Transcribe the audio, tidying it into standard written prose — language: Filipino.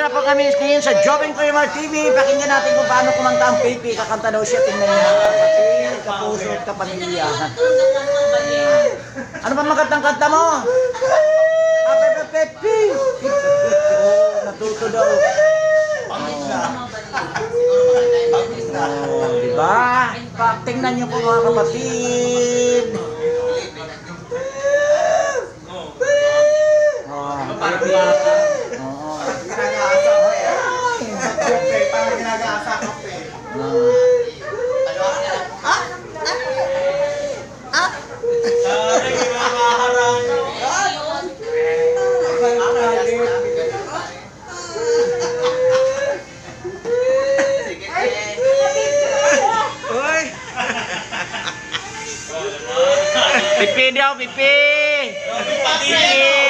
na po kami ngayon sa Jobing Kramer TV. Pakinggan natin kung paano kumanta ang Pipi. Kakanta daw siya, tingnan niya. Kapatid, kapuso at kapamilya. Ano ba magandang kanta mo? Pepe. Oh, natuto daw. Oh, diba? Tingnan niyo po mga kapatid. Pipi daw, Pipi.